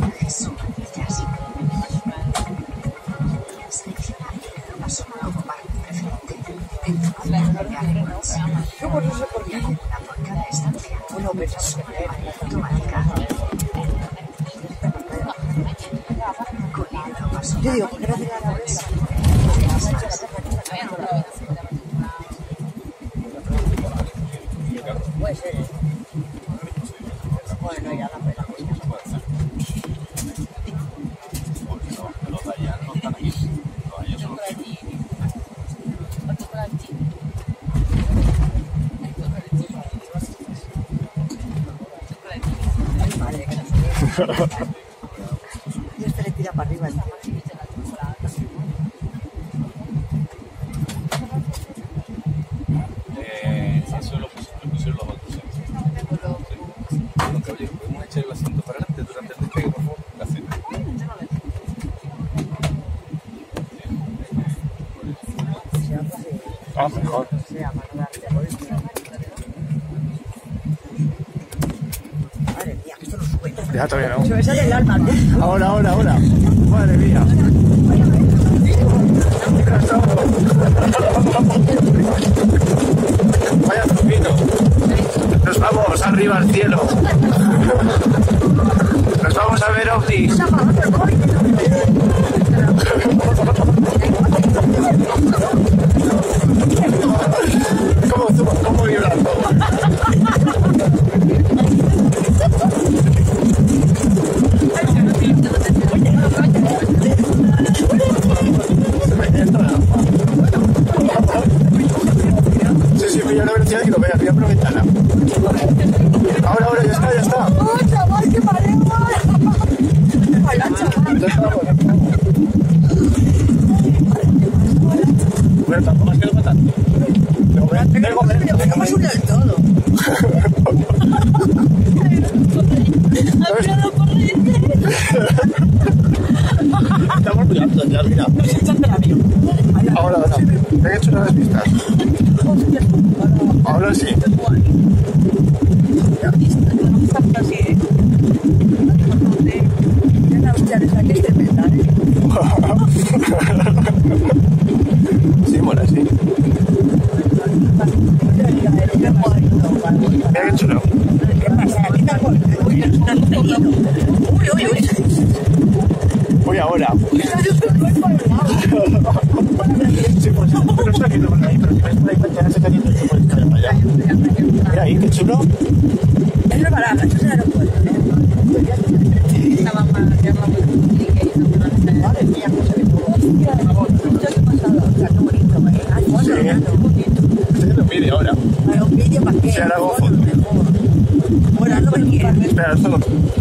Jesús Matillas. Selecciona el idioma sonoro como parte preferente dentro de la área de Reynolds. Yo por eso por qué. Una por cada estancia. Bueno, pero automática. Con idioma sonoro. yo digo, ¿por qué no hacía la bolsa? Puede ser. Bueno, ya la pena. Y este le tira para arriba. Eso lo pusieron los otros. Caballero, podemos echar el asiento para adelante durante el despegue, por favor. Gracias. Ah, mejor. Madre mía, que esto no sube. Ya todavía no. Se me sale el alma. Ahora. Madre mía. Vaya trupito. Nos vamos arriba al cielo. Nos vamos a ver ovnis. ¿Cómo vibra todo? Sí, me dio la velocidad que lo vea, voy a por ventana. Ahora, ya está. ¡Oh, chaval, qué mareo! ¡Hola, chaval! Bueno, tampoco has quedado tanto. Dejamos uno del todo. Estamos muy altos ya, mira. Ahora. Me he hecho unas pistas. Ahora sí. Sí, mola, sí. Mira qué chulo. Voy ahora. Sí, pues no está aquí por ahí, pero si ves por ahí ya se calienta, se puede estar para allá. Mira ahí, qué chulo. Es lo barato, esto es el aeropuerto. Madre mía, cómo se ve todo. Esto es pasado, o sea, qué bonito. Sí. Estoy haciendo un vídeo ahora. Para un vídeo, ¿para qué? Sí, ahora hago foto. Bueno, hazlo que quieras. Espera, esto.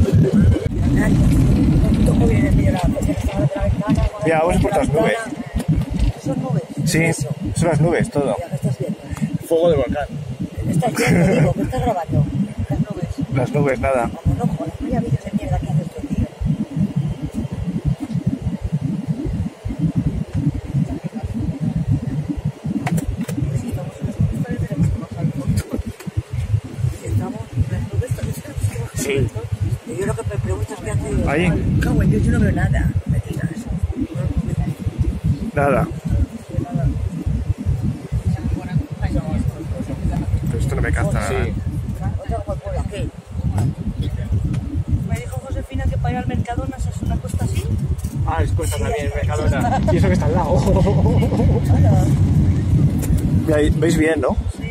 ¿Cómo viene el vídeo? La ventana. Mira, vamos por las nubes. ¿Son nubes? Sí, Eso. son las nubes, todo. Ya, ¿qué estás viendo? Fuego de volcán. Estás viendo, digo, ¿qué estás grabando? Las nubes. Las nubes, nada. Como no jodas, vaya vídeos de mierda que hace este tío. Estamos en las nubes, Sí. yo lo que me pregunto es qué hace. Ahí. Cago en Dios, yo no veo nada. Me digas. Nada. Pero esto no me capta nada. Otra como el pueblo, ¿qué? Me dijo Josefina que para ir al Mercadona es una cuesta así. Ah, es cuesta también, Mercadona. Y eso que está al lado. ¿Veis bien, no? Sí.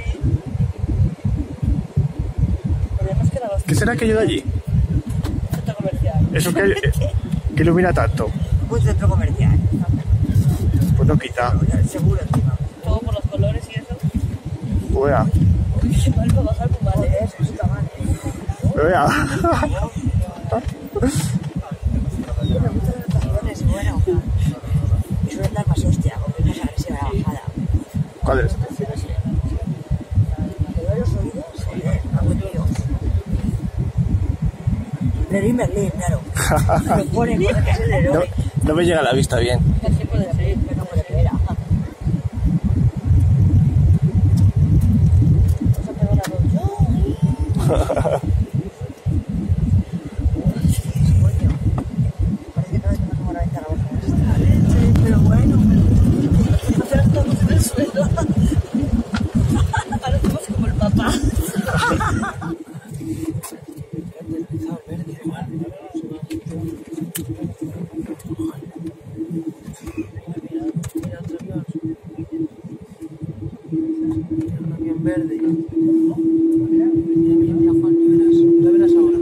Podríamos quedar los ¿Qué será aquello de allí? centro comercial. Eso que ilumina tanto. Un centro comercial. Pues no quita. Seguro encima. Todo por los colores y eso. Vea. Qué mal va a bajar muy mal, puta madre. Vea. Me gustan las estaciones, bueno. Y suelen dar más hostia, porque es más agresiva la bajada. ¿Cuáles? ¿Te duelen los oídos? Joder, algo tío. Leroy Merlin, claro. Me pone que es el Leroy. No me llega a la vista bien. Así puede ser, pero no puede ver. Vamos a pegar a los... Mira otro avión. Un avión verde. Mira, Juan, ya verás ahora.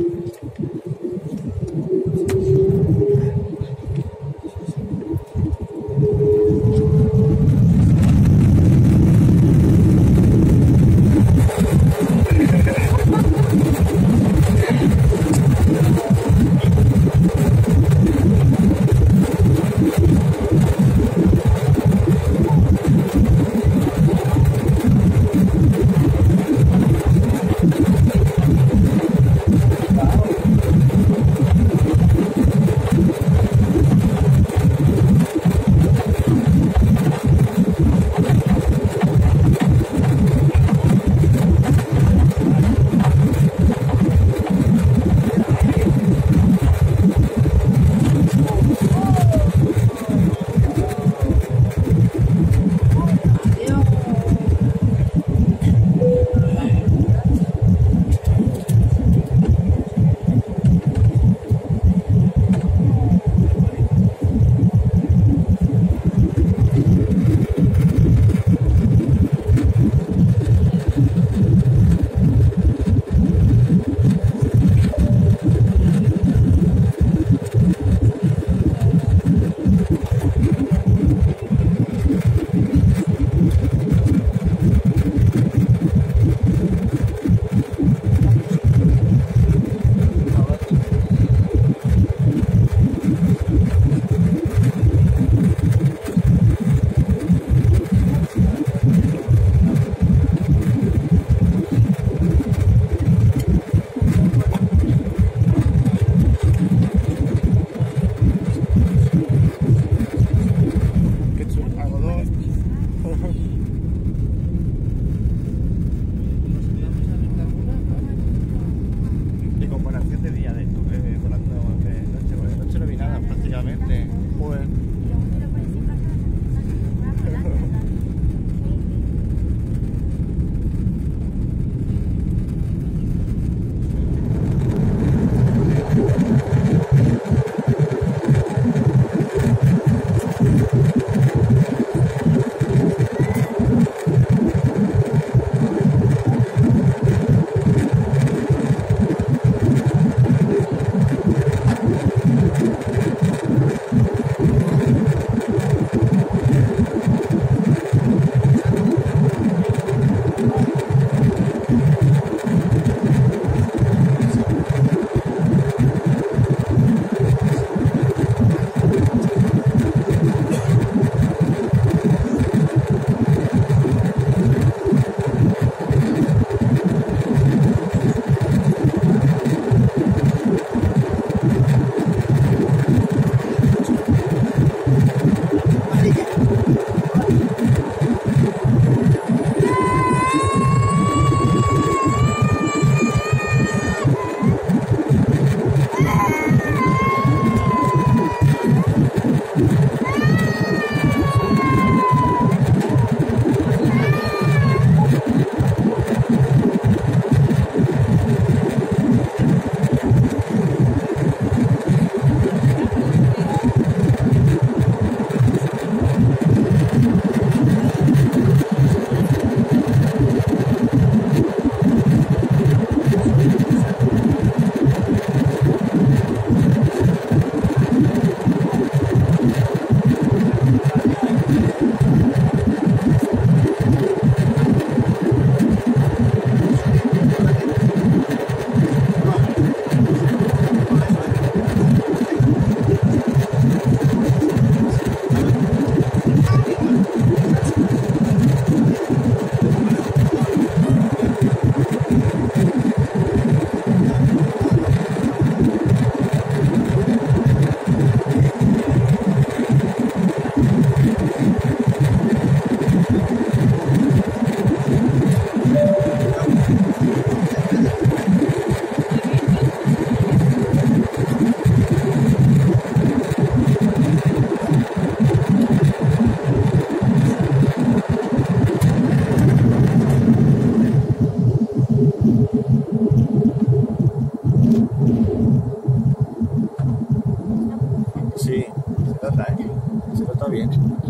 Sí, se nota, ¿eh? Se nota bien.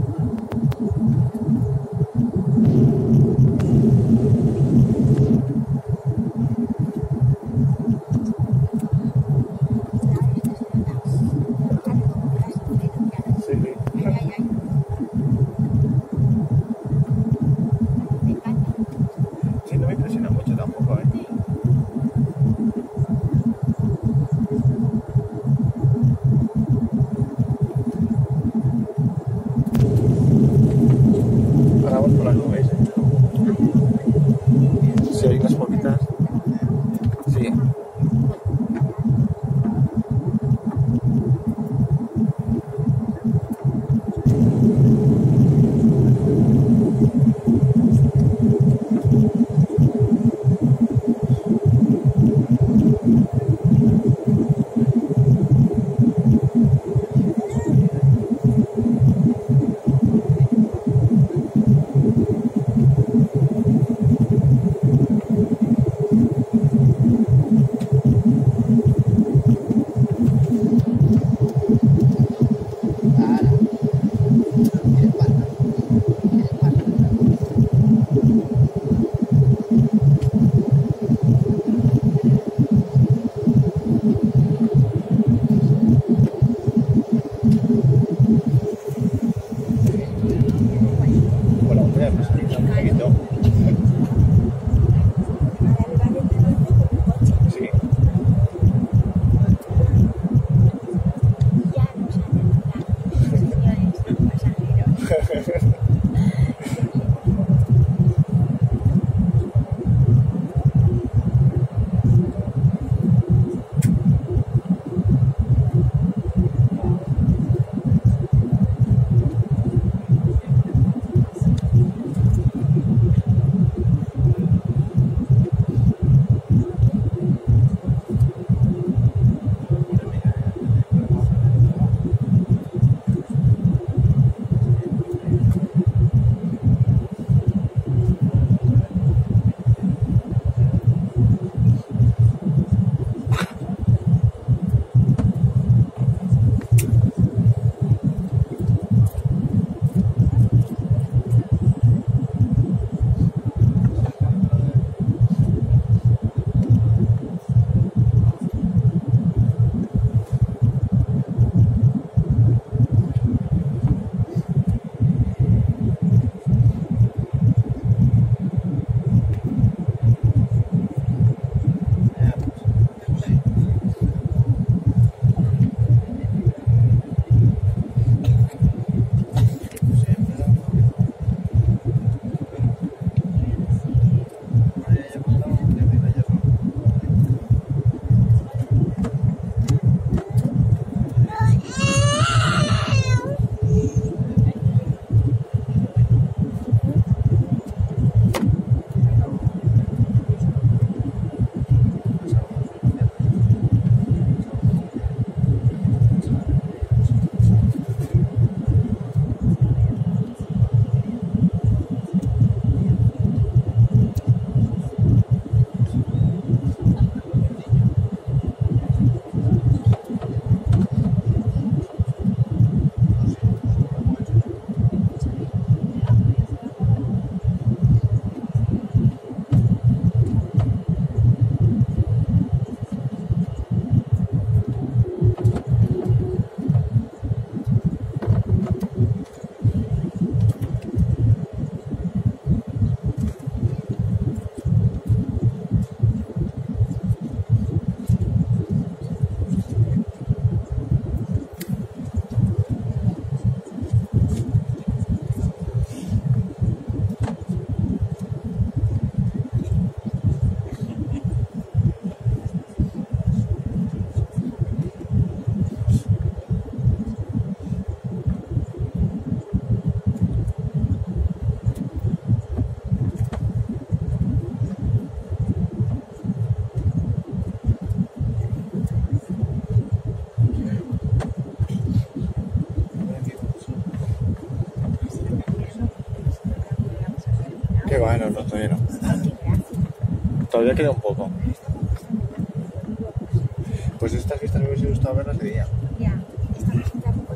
Sí, sí. Sí, no me impresiona mucho tampoco, ¿eh? Ahora vamos por las nubes, ¿eh? Sí, hay unas poquitas. Sí. Bueno, voy a pasar un poquito. Sí. Qué bueno, no, todavía no. Todavía queda un poco. Pues estas vistas me hubiese gustado verlas de día. Ya, estamos un poco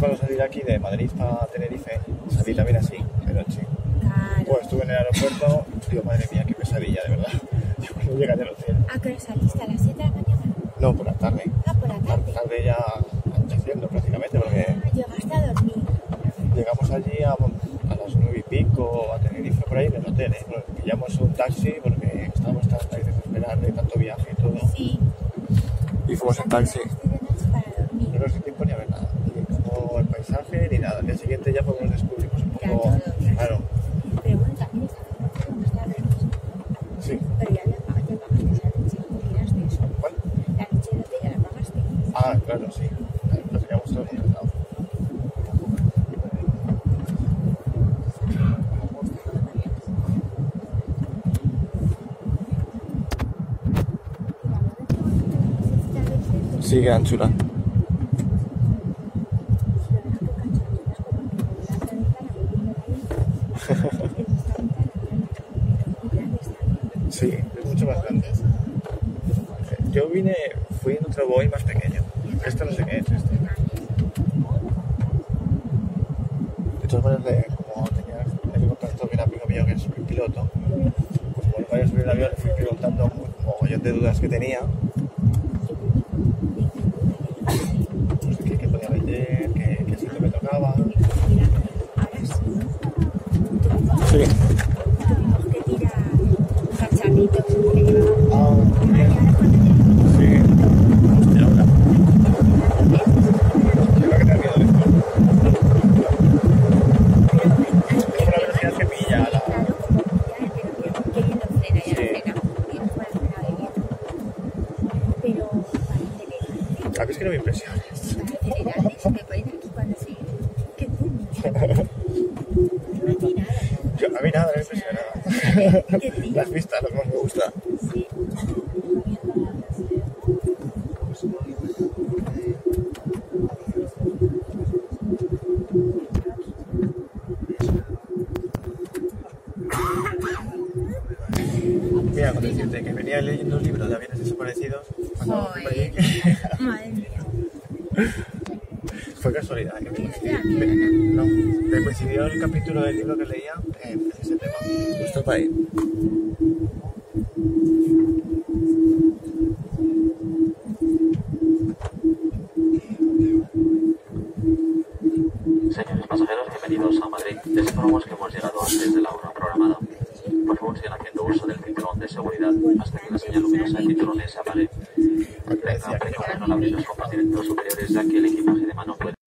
cuando salí de aquí, de Madrid a Tenerife, salí también así, de noche. Claro. Pues estuve en el aeropuerto, digo, madre mía, qué pesadilla, de verdad. Yo cuando llegué al hotel. ¿A qué hora saliste? ¿A las 7 de la mañana? No, por la tarde. Ah, por la tarde. Tarde ya anocheciendo prácticamente, porque Ah, llegaste a dormir. llegamos allí a las 9 y pico a Tenerife, por ahí en el hotel, ¿eh? Nos pillamos un taxi porque estábamos tan desesperados de tanto viaje y todo. Sí. Y fuimos en taxi. Llegaste de noche para dormir. No nos dio tiempo ni a ver nada, ni como el paisaje ni nada. Al día siguiente ya pues nos descubrimos un Ya, poco. todo, claro. Claro, Pero bueno, también estaba más tarde. sí. Pero ya pagaste esa leche, tiraste eso. ¿Cuál? La leche de hotel ya la pagaste. Ah, claro, sí. Lo teníamos todo contratado. Sí, gran chula. Sí, es mucho más grande. Yo fui en otro Boeing más pequeño. Este no sé qué es, este. De todas maneras, como tenía contacto con un amigo mío que es piloto, pues cuando vaya a subir el avión le fui preguntando un mogollón de dudas que tenía. Pues qué podía vender, qué sitio me tocaba. Sí. Que tira cacharritos que llevaba. Ah, bien. Sí. Hostia, ahora. Yo creo que te ha miedo esto. Es una velocidad que pilla la... Claro, como ya que no frena, ya no frena. Y no puede frenar de bien. Pero parece que A mí es que no me impresiona esto. parece grande, se me ponen aquí cuando se... ¡Qué boom! No tiene nada. A mí nada me impresiona. ¿Qué tío? Las vistas, lo que más me gusta. Sí. Mira, con decirte que venía leyendo un libro de aviones desaparecidos. Cuando fui por allí. Madre mía. Fue casualidad. Que ¿Este no, me coincidió el capítulo del libro que leía en ese tema. Justo para ahí. Señores pasajeros, bienvenidos a Madrid. Les informamos que hemos llegado antes de la hora programada. Por favor, sigan haciendo uso del cinturón de seguridad hasta que la señal luminosa de cinturones se apague. Tengan precaución al abrir los compartimentos superiores, ya que el equipaje de mano puede